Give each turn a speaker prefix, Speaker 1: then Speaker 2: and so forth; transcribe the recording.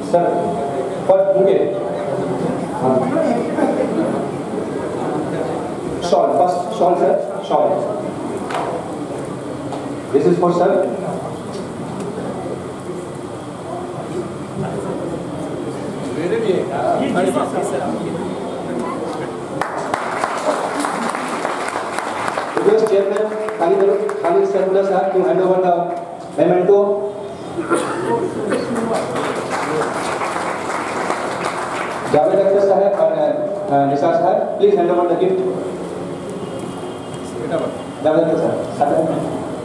Speaker 1: Sir, first bouquet. Shawl, first shawl, sir. Shawl. This is for sir. Request Chairman Khalid Saifullah sir to hand over the memento. Javed Akhtar sahab and Nisar sahab, please hand over the gift. Javed Akhtar sir.